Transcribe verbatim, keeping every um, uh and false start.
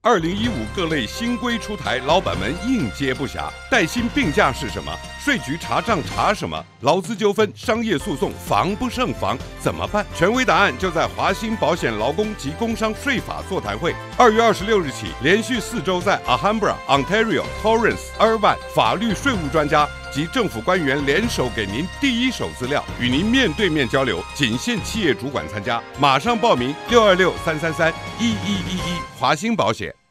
二零一五各类新规出台，老板们应接不暇。带薪病假是什么？税局查账查什么？劳资纠纷、商业诉讼防不胜防，怎么办？权威答案就在华兴保险劳工及工商税法座谈会。二月二十六日起，连续四周在 Alhambra、Ontario、Torrance、Irvine 法律税务专家及政府官员联手给您第一手资料，与您面对面交流，仅限企业主管参加。马上报名六二六三三三一一一一华兴保险。